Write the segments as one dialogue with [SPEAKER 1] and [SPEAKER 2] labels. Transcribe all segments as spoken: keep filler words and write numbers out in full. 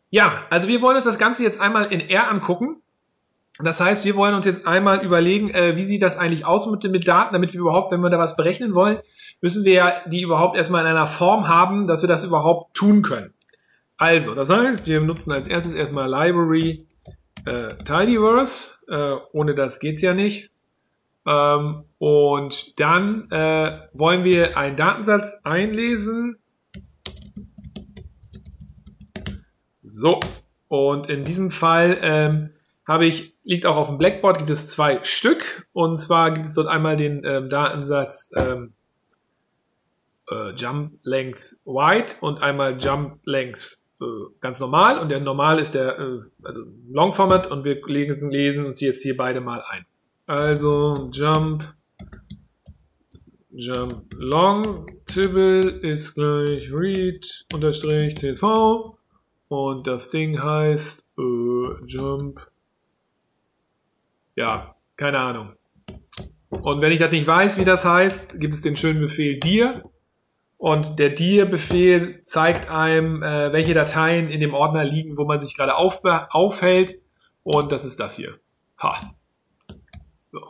[SPEAKER 1] Ja, also wir wollen uns das Ganze jetzt einmal in R angucken. Das heißt, wir wollen uns jetzt einmal überlegen, äh, wie sieht das eigentlich aus mit, mit Daten, damit wir überhaupt, wenn wir da was berechnen wollen, müssen wir ja die überhaupt erstmal in einer Form haben, dass wir das überhaupt tun können. Also, das heißt, wir nutzen als erstes erstmal Library äh, Tidyverse. Äh, ohne das geht's ja nicht. Ähm, und dann äh, wollen wir einen Datensatz einlesen. So, und in diesem Fall ähm, habe ich, liegt auch auf dem Blackboard, gibt es zwei Stück. Und zwar gibt es dort einmal den ähm, Datensatz ähm, äh, Jump Length Wide und einmal Jump Length äh, ganz normal. Und der normal ist der äh, also Long Format und wir lesen, lesen uns jetzt hier beide mal ein. Also Jump Jump Long Tibble ist gleich Read unterstrich T V und das Ding heißt äh, Jump. Ja, keine Ahnung. Und wenn ich das nicht weiß, wie das heißt, gibt es den schönen Befehl dir. Und der dir-Befehl zeigt einem, äh, welche Dateien in dem Ordner liegen, wo man sich gerade auf, aufhält. Und das ist das hier. Ha. So.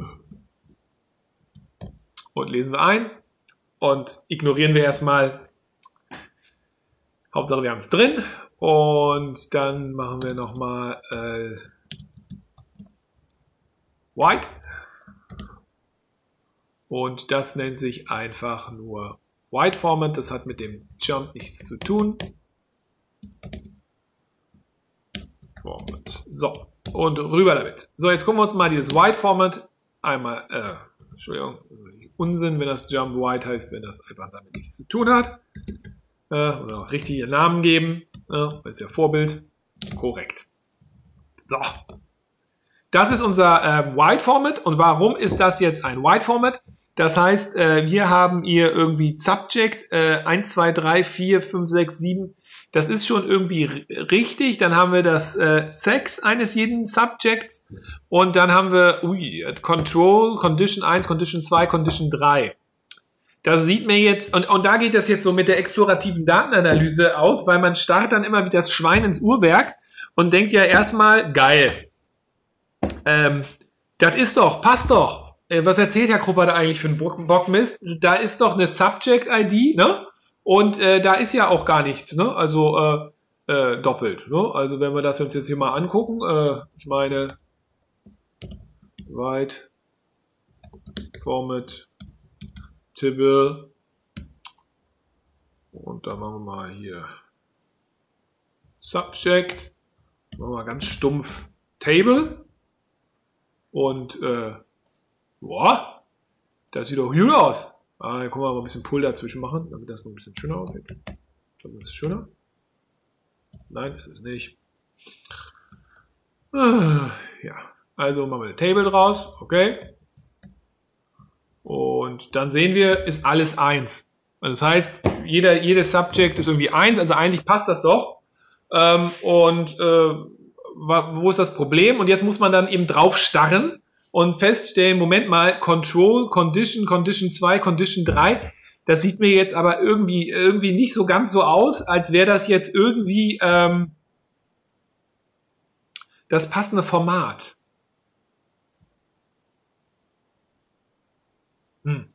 [SPEAKER 1] Und lesen wir ein. Und ignorieren wir erstmal. Hauptsache wir haben es drin. Und dann machen wir nochmal äh, White. Und das nennt sich einfach nur White Format. Das hat mit dem Jump nichts zu tun. Format. So, und rüber damit. So, jetzt gucken wir uns mal dieses White Format einmal, äh, Entschuldigung, Unsinn, wenn das Jump White heißt, wenn das einfach damit nichts zu tun hat. Äh, oder auch richtige Namen geben. Äh, das ist ja Vorbild. Korrekt. So. Das ist unser äh, White Format. Und warum ist das jetzt ein White Format? Das heißt, äh, wir haben hier irgendwie Subject äh, eins, zwei, drei, vier, fünf, sechs, sieben. Das ist schon irgendwie richtig. Dann haben wir das äh, Sex eines jeden Subjects. Und dann haben wir ui, Control, Condition eins, Condition zwei, Condition drei. Das sieht mir jetzt, und, und da geht das jetzt so mit der explorativen Datenanalyse aus, weil man starrt dann immer wie das Schwein ins Uhrwerk und denkt ja erstmal, geil. Ähm, das ist doch, passt doch. Äh, was erzählt Herr Krupper da eigentlich für einen Bockmist? Da ist doch eine Subject-I D, ne? Und äh, da ist ja auch gar nichts, ne? Also äh, äh, doppelt, ne? Also wenn wir das uns jetzt hier mal angucken, äh, ich meine, White Format Tibble und dann machen wir mal hier Subject, machen wir mal ganz stumpf Table und äh, boah, das sieht doch gut aus. Ah, dann können wir mal ein bisschen Pull dazwischen machen, damit das noch ein bisschen schöner aussieht. Das ist schöner. Nein, das ist nicht. Ah, ja, also machen wir eine Table draus, okay. Und dann sehen wir, ist alles eins. Also das heißt, jeder, jedes Subject ist irgendwie eins, also eigentlich passt das doch. Ähm, und äh, wo ist das Problem? Und jetzt muss man dann eben drauf starren und feststellen, Moment mal, Control, Condition, Condition zwei, Condition drei, das sieht mir jetzt aber irgendwie, irgendwie nicht so ganz so aus, als wäre das jetzt irgendwie ähm, das passende Format. Hm.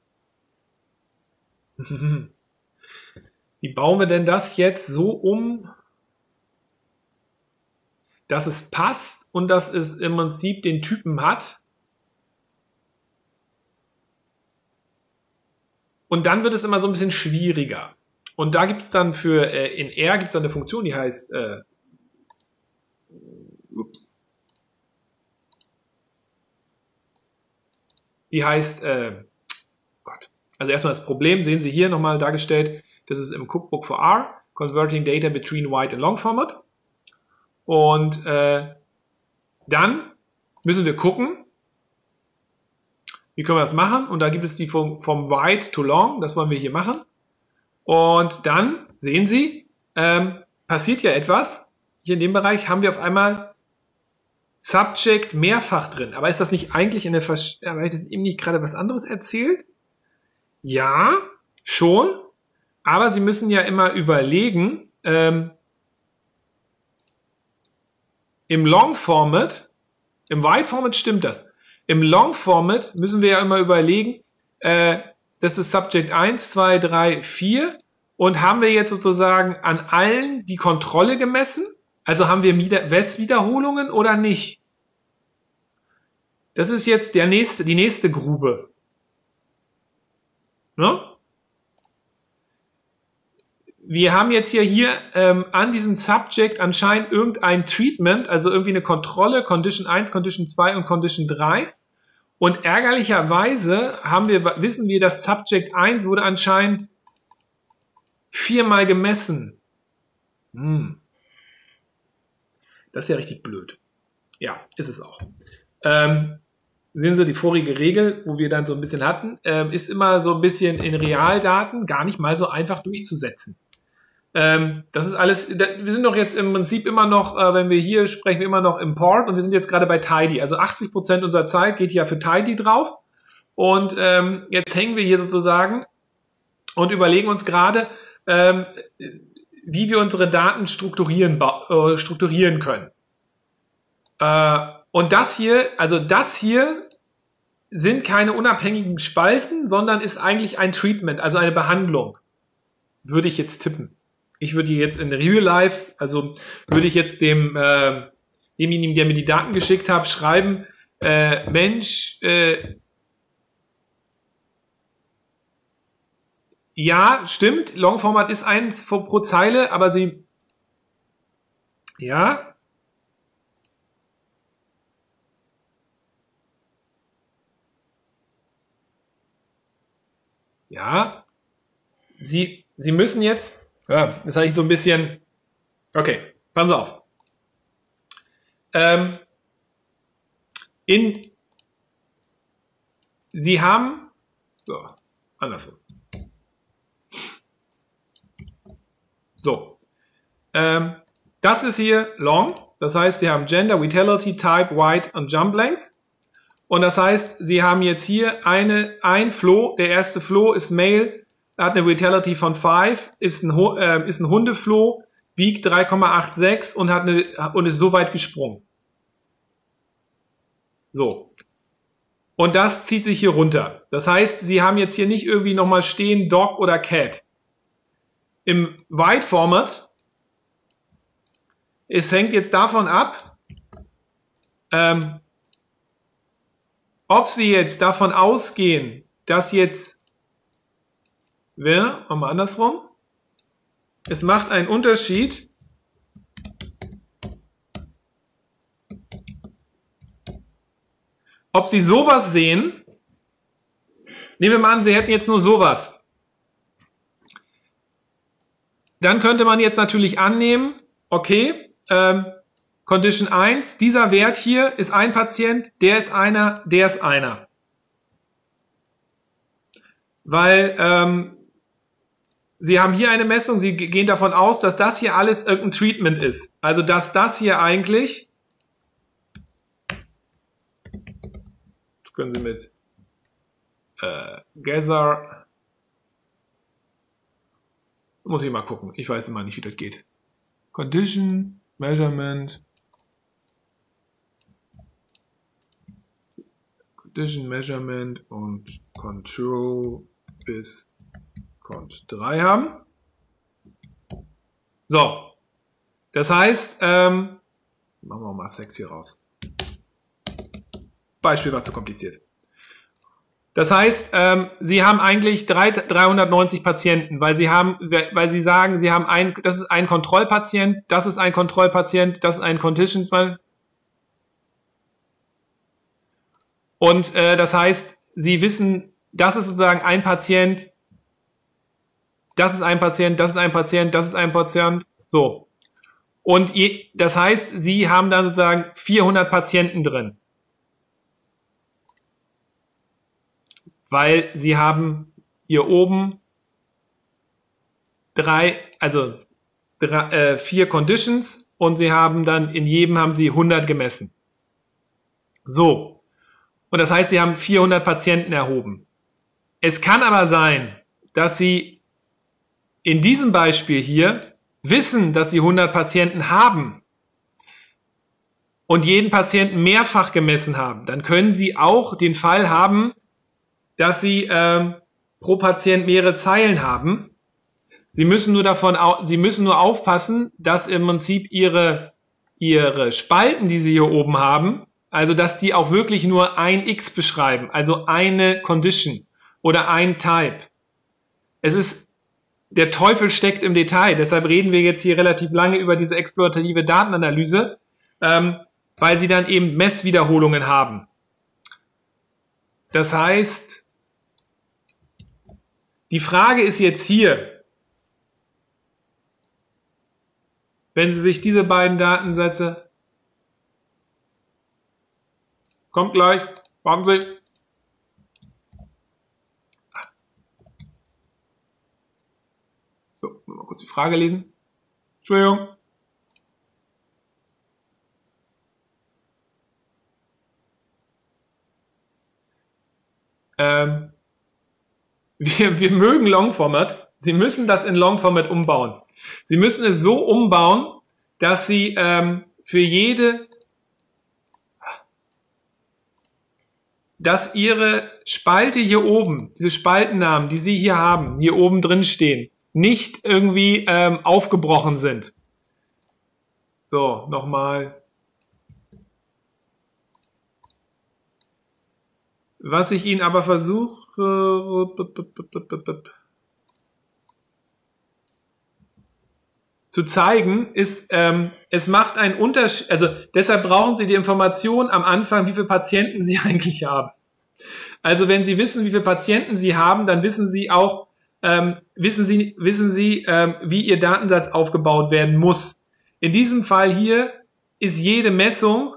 [SPEAKER 1] Wie bauen wir denn das jetzt so um, dass es passt und dass es im Prinzip den Typen hat? Und dann wird es immer so ein bisschen schwieriger. Und da gibt es dann für, äh, in R gibt es dann eine Funktion, die heißt, äh, ups, die heißt, äh, Gott, also erstmal das Problem, sehen Sie hier nochmal dargestellt, das ist im Cookbook for R, Converting Data Between Wide and Long Format. Und äh, dann müssen wir gucken, wie können wir das machen. Und da gibt es die vom, vom Wide to Long, das wollen wir hier machen. Und dann, sehen Sie, ähm, passiert ja etwas. Hier in dem Bereich haben wir auf einmal Subject mehrfach drin. Aber ist das nicht eigentlich in der Versch... Aber habe ich das eben nicht gerade was anderes erzählt? Ja, schon. Aber Sie müssen ja immer überlegen, ähm, im Long Format, im Wide Format stimmt das. Im Long Format müssen wir ja immer überlegen, äh, das ist Subject eins, zwei, drei, vier und haben wir jetzt sozusagen an allen die Kontrolle gemessen? Also haben wir West-Wiederholungen oder nicht? Das ist jetzt der nächste, die nächste Grube. Ne? Wir haben jetzt hier, hier ähm, an diesem Subject anscheinend irgendein Treatment, also irgendwie eine Kontrolle, Condition eins, Condition zwei und Condition drei. Und ärgerlicherweise haben wir, wissen wir, dass Subject eins wurde anscheinend viermal gemessen. Hm. Das ist ja richtig blöd. Ja, ist es auch. Ähm, sehen Sie, die vorige Regel, wo wir dann so ein bisschen hatten, ähm, ist immer so ein bisschen in Realdaten gar nicht mal so einfach durchzusetzen. Ähm, das ist alles, wir sind doch jetzt im Prinzip immer noch, äh, wenn wir hier sprechen, wir immer noch Import und wir sind jetzt gerade bei Tidy. Also achtzig Prozent unserer Zeit geht ja für Tidy drauf und ähm, jetzt hängen wir hier sozusagen und überlegen uns gerade, ähm, wie wir unsere Daten strukturieren, äh, strukturieren können. Äh, und das hier, also das hier sind keine unabhängigen Spalten, sondern ist eigentlich ein Treatment, also eine Behandlung, würde ich jetzt tippen. Ich würde jetzt in Real Life, also würde ich jetzt dem, äh, demjenigen, der mir die Daten geschickt hat, schreiben, äh, Mensch, äh, ja, stimmt, Longformat ist eins pro Zeile, aber sie, ja, ja, sie, sie müssen jetzt, ja, das habe ich so ein bisschen, okay, passen Sie auf. Ähm, in, Sie haben, so, andersrum. So, ähm, das ist hier long, das heißt, Sie haben Gender, Vitality, Type, White und Jump Lengths. Und das heißt, Sie haben jetzt hier eine, ein Flow, der erste Flow ist Male, hat eine Vitality von fünf, ist ein, äh, ist ein Hundefloh, wiegt drei Komma sechsundachtzig und, hat eine, und ist so weit gesprungen. So. Und das zieht sich hier runter. Das heißt, Sie haben jetzt hier nicht irgendwie nochmal stehen Dog oder Cat. Im Wide Format, es hängt jetzt davon ab, ähm, ob Sie jetzt davon ausgehen, dass jetzt, wer, machen wir andersrum, es macht einen Unterschied, ob Sie sowas sehen, nehmen wir mal an, Sie hätten jetzt nur sowas. Dann könnte man jetzt natürlich annehmen, okay, ähm, Condition eins, dieser Wert hier ist ein Patient, der ist einer, der ist einer. Weil ähm, Sie haben hier eine Messung, Sie gehen davon aus, dass das hier alles irgendein Treatment ist. Also dass das hier eigentlich, das können Sie mit äh, Gather, muss ich mal gucken, ich weiß immer nicht, wie das geht. Condition, Measurement, Condition, Measurement und Control bis Cont drei haben. So, das heißt, ähm, machen wir mal Sex hier raus. Beispiel war zu kompliziert. Das heißt, ähm, Sie haben eigentlich dreihundertneunzig Patienten, weil Sie haben, weil Sie sagen, Sie haben ein, das ist ein Kontrollpatient, das ist ein Kontrollpatient, das ist ein Condition. Und äh, das heißt, Sie wissen, das ist sozusagen ein Patient, das ist ein Patient, das ist ein Patient, das ist ein Patient, so. Und je, das heißt, Sie haben dann sozusagen vierhundert Patienten drin. Weil Sie haben hier oben drei, also drei, äh, vier Conditions und Sie haben dann, in jedem haben Sie hundert gemessen. So. Und das heißt, Sie haben vierhundert Patienten erhoben. Es kann aber sein, dass Sie in diesem Beispiel hier wissen, dass Sie hundert Patienten haben. und jeden Patienten mehrfach gemessen haben, dann können Sie auch den Fall haben, dass Sie ähm, pro Patient mehrere Zeilen haben. Sie müssen nur davon, Sie müssen nur aufpassen, dass im Prinzip Ihre, Ihre Spalten, die Sie hier oben haben, also dass die auch wirklich nur ein X beschreiben, also eine Condition oder ein Type. Es ist, der Teufel steckt im Detail, deshalb reden wir jetzt hier relativ lange über diese explorative Datenanalyse, ähm, weil Sie dann eben Messwiederholungen haben. Das heißt, die Frage ist jetzt hier, wenn Sie sich diese beiden Datensätze, kommt gleich, warten Sie, so, mal kurz die Frage lesen, Entschuldigung. Ähm, wir, wir mögen Longformat. Sie müssen das in Longformat umbauen. Sie müssen es so umbauen, dass Sie ähm, für jede, dass Ihre Spalte hier oben, diese Spaltennamen, die Sie hier haben, hier oben drin stehen, nicht irgendwie ähm, aufgebrochen sind. So, nochmal. Was ich Ihnen aber versuche, zu zeigen, ist, ähm, es macht einen Unterschied, also deshalb brauchen Sie die Information am Anfang, wie viele Patienten Sie eigentlich haben. Also wenn Sie wissen, wie viele Patienten Sie haben, dann wissen Sie auch, ähm, wissen Sie, wissen Sie ähm, wie Ihr Datensatz aufgebaut werden muss. In diesem Fall hier ist jede Messung,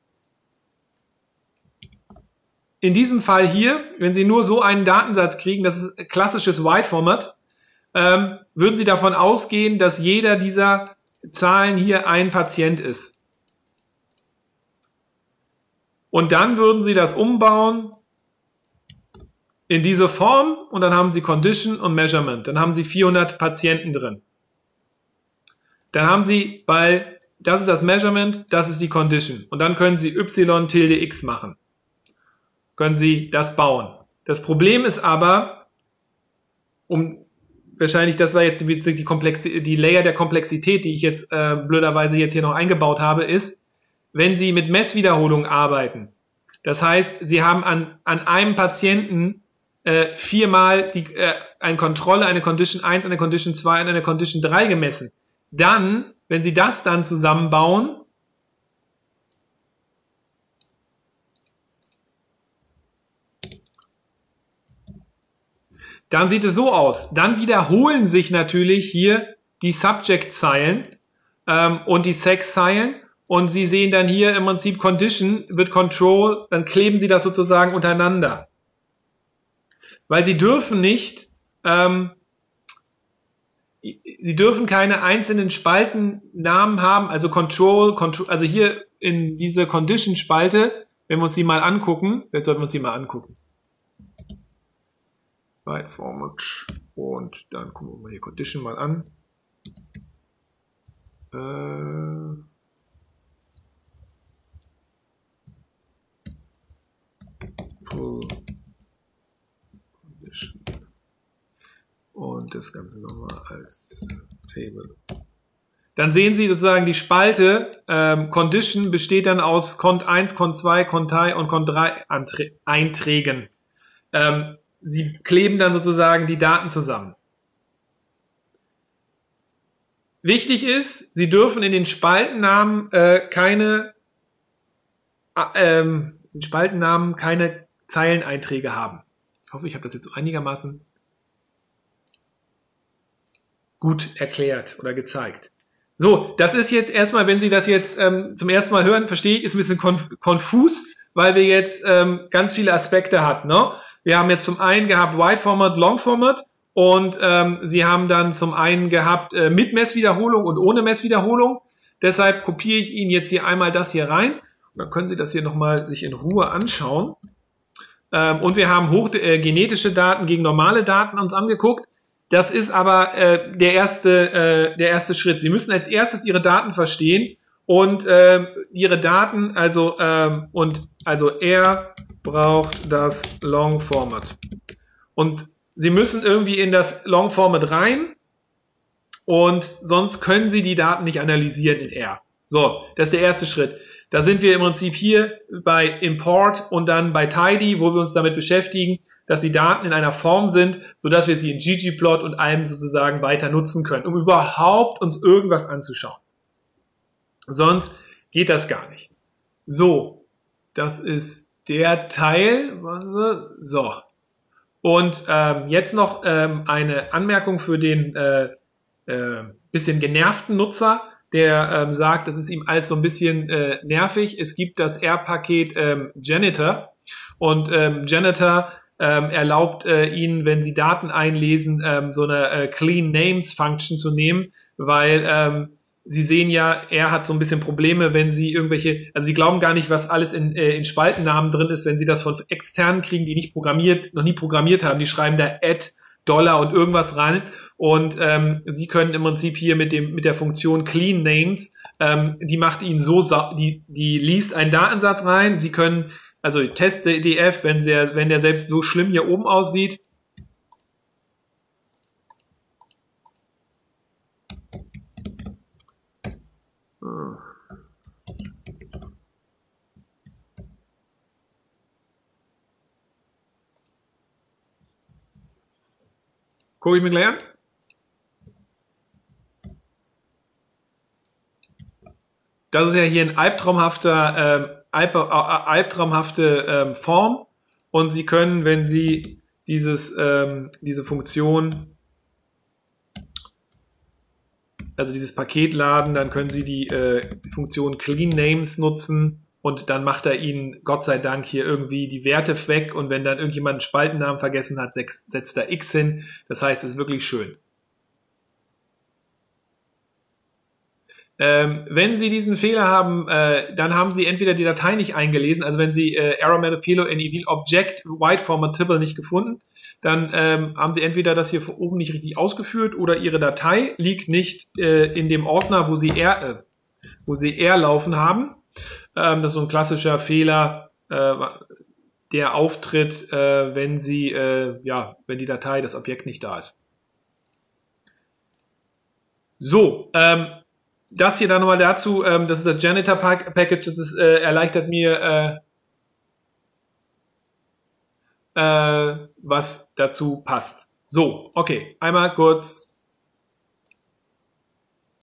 [SPEAKER 1] in diesem Fall hier, wenn Sie nur so einen Datensatz kriegen, das ist klassisches Wide-Format, ähm, würden Sie davon ausgehen, dass jeder dieser Zahlen hier ein Patient ist. Und dann würden Sie das umbauen in diese Form und dann haben Sie Condition und Measurement. Dann haben Sie vierhundert Patienten drin. Dann haben Sie, weil das ist das Measurement, das ist die Condition. Und dann können Sie y tilde x machen. Können Sie das bauen. Das Problem ist aber, um wahrscheinlich, das war jetzt die, die, Komplex, die Layer der Komplexität, die ich jetzt äh, blöderweise jetzt hier noch eingebaut habe, ist, wenn Sie mit Messwiederholung arbeiten. Das heißt, Sie haben an, an einem Patienten äh, viermal die, äh, eine Kontrolle, eine Condition eins, eine Condition zwei und eine Condition drei gemessen. Dann, wenn Sie das dann zusammenbauen, dann sieht es so aus. Dann wiederholen sich natürlich hier die Subject-Zeilen ähm, und die Sex-Zeilen. Und Sie sehen dann hier im Prinzip Condition wird Control, dann kleben Sie das sozusagen untereinander. Weil Sie dürfen nicht, ähm, Sie dürfen keine einzelnen Spaltennamen haben, also Control, Control, also hier in diese Condition-Spalte, wenn wir uns die mal angucken, jetzt sollten wir uns die mal angucken. Byte Format und dann gucken wir mal hier Condition mal an. Äh Condition. Und das Ganze nochmal als Table. Dann sehen Sie sozusagen die Spalte ähm, Condition besteht dann aus Cont eins, Cont zwei, Cont drei und Cont drei Einträgen. Ähm, Sie kleben dann sozusagen die Daten zusammen. Wichtig ist, Sie dürfen in den Spaltennamen äh, keine, äh, ähm, in Spaltennamen keine Zeileneinträge haben. Ich hoffe, ich habe das jetzt so einigermaßen gut erklärt oder gezeigt. So, das ist jetzt erstmal, wenn Sie das jetzt ähm, zum ersten Mal hören, verstehe ich, ist ein bisschen konf konfus, weil wir jetzt ähm, ganz viele Aspekte hatten. Ne? Wir haben jetzt zum einen gehabt Wide Format, Long Format und ähm, Sie haben dann zum einen gehabt äh, mit Messwiederholung und ohne Messwiederholung. Deshalb kopiere ich Ihnen jetzt hier einmal das hier rein. Und dann können Sie das hier nochmal sich in Ruhe anschauen. Ähm, und wir haben hoch, äh, genetische Daten gegen normale Daten uns angeguckt. Das ist aber äh, der, erste, äh, der erste Schritt. Sie müssen als erstes Ihre Daten verstehen und ähm, ihre Daten, also, ähm, und, also er braucht das Long Format. Und Sie müssen irgendwie in das Long Format rein und sonst können Sie die Daten nicht analysieren in R. So, das ist der erste Schritt. Da sind wir im Prinzip hier bei Import und dann bei Tidy, wo wir uns damit beschäftigen, dass die Daten in einer Form sind, sodass wir sie in ggplot und allem sozusagen weiter nutzen können, um überhaupt uns irgendwas anzuschauen. Sonst geht das gar nicht. So, das ist der Teil. So. Und ähm, jetzt noch ähm, eine Anmerkung für den äh, äh, bisschen genervten Nutzer, der ähm, sagt, das ist ihm alles so ein bisschen äh, nervig. Es gibt das R-Paket ähm, Janitor und ähm, Janitor ähm, erlaubt äh, Ihnen, wenn Sie Daten einlesen, ähm, so eine äh, Clean Names Function zu nehmen, weil ähm, Sie sehen ja, er hat so ein bisschen Probleme, wenn Sie irgendwelche, also Sie glauben gar nicht, was alles in, äh, in Spaltennamen drin ist, wenn Sie das von externen kriegen, die nicht programmiert, noch nie programmiert haben. Die schreiben da Add, Dollar und irgendwas rein und ähm, Sie können im Prinzip hier mit dem mit der Funktion Clean Names, ähm, die macht Ihnen so, die die liest einen Datensatz rein. Sie können also Test.df, wenn der wenn der selbst so schlimm hier oben aussieht. Gucke ich mir gleich an. Das ist ja hier ein albtraumhafter, äh, alb, äh, albtraumhafte ähm, Form und Sie können, wenn Sie dieses, ähm, diese Funktion, also dieses Paket laden, dann können Sie die äh, Funktion Clean Names nutzen und dann macht er Ihnen Gott sei Dank hier irgendwie die Werte weg und wenn dann irgendjemand einen Spaltennamen vergessen hat, setzt er X hin. Das heißt, es ist wirklich schön. Ähm, wenn Sie diesen Fehler haben, äh, dann haben Sie entweder die Datei nicht eingelesen, also wenn Sie äh, Error Manipilo in Evil Object Wide Formatable nicht gefunden, dann ähm, haben Sie entweder das hier von oben nicht richtig ausgeführt oder Ihre Datei liegt nicht äh, in dem Ordner, wo Sie R, äh, wo Sie R laufen haben. Ähm, das ist so ein klassischer Fehler, äh, der auftritt, äh, wenn Sie, äh, ja, wenn die Datei, das Objekt nicht da ist. So, ähm, das hier dann nochmal dazu, ähm, das ist das Janitor Package, das ist, äh, erleichtert mir, äh, äh, was dazu passt. So, okay, einmal kurz